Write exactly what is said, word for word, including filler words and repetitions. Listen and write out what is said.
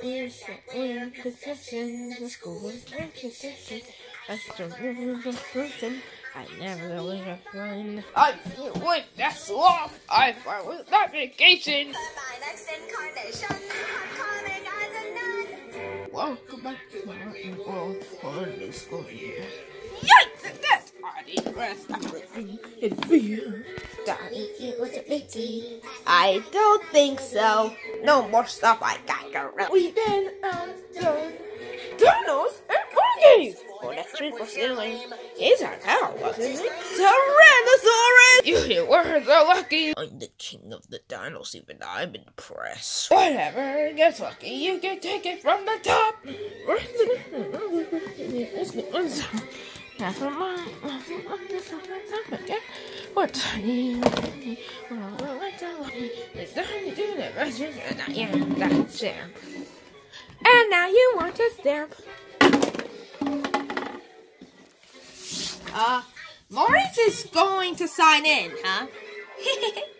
is we're possession. The school was in possession. I still remember the person. I never will find. I went that's off. I find with that vacation. My next incarnation, iconic as a nun. Welcome back to my world for a new school year. Yikes at that! I didn't rest everything in fear. Daddy, it was a big deal. I don't think so. No more stuff I got around. We've been outdone. Tunnels and monkeys! For that street was sailing. It's our town, wasn't it? Tyrannosaurus! You hear words are lucky. I'm the king of the dinos, even I'm impressed. Whatever gets lucky, you can take it from the top. What tiny it's time to do the rest and I am that champ. And now you want to stamp. Uh, Lawrence is going to sign in, huh?